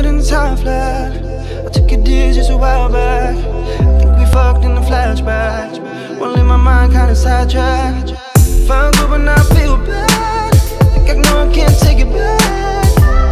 letting the time fly. I took your digits a while back. I think we fucked in the flashback. Won't leave my mind kinda sidetracked. Found good but I feel bad. Think I know I can't take it back.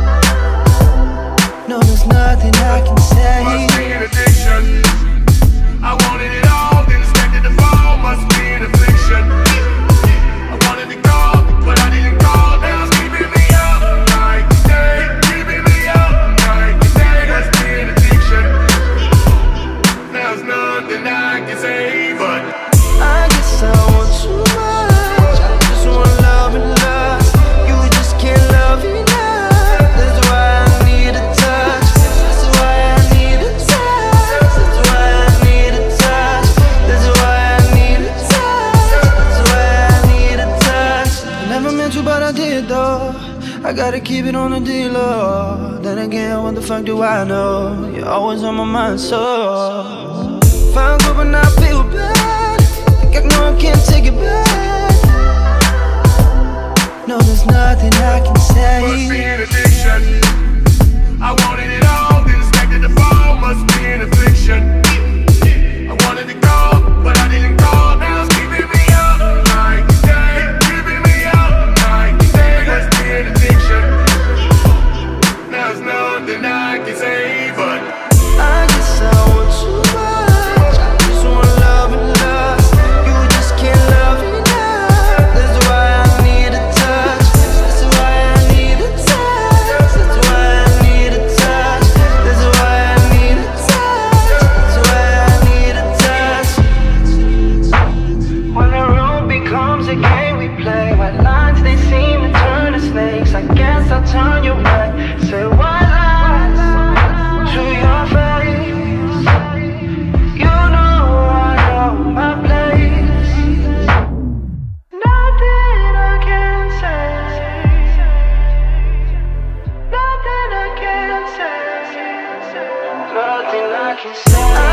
No, there's nothing I can say. Must be an addiction. I wanted it all, then expected to fall. Must be an affliction. I wanted to call, but I didn't call. Now it's keeping me up night and day. Keeping me up night and day. Must be an addiction. Now there's nothing I can say, but I guess I want too much. I just want love and lust. You just can't love enough. That's why I need a touch. That's why I need a touch. That's why I need a touch. That's why I need a touch. That's why I need a touch. I never meant to, but I did though. I gotta keep it on the D-Lo. Then again, what the fuck do I know? You're always on my mind, so found good but I feel bad. Think I know I can't take it back. No, there's nothing I can say. must be an addiction. I wanted it all, then expected to fall. Must be an affliction. I wanted to call, but I didn't call. Now it's keeping me up night and day. Keeping me up night and day. Must be an addiction. Now there's nothing I can say, but I guess I want too much. I just want love and lust. You just can't love enough. That's why I need a touch. That's why I need a touch. That's why I need a touch. That's why I need a touch. That's why I need a touch. When the road becomes a game we play, white lines they seem to turn to snakes. I guess I'll turn your way. Say white lies to your face. You know I know my place. Nothing I can say. Nothing I can say. Nothing I can say.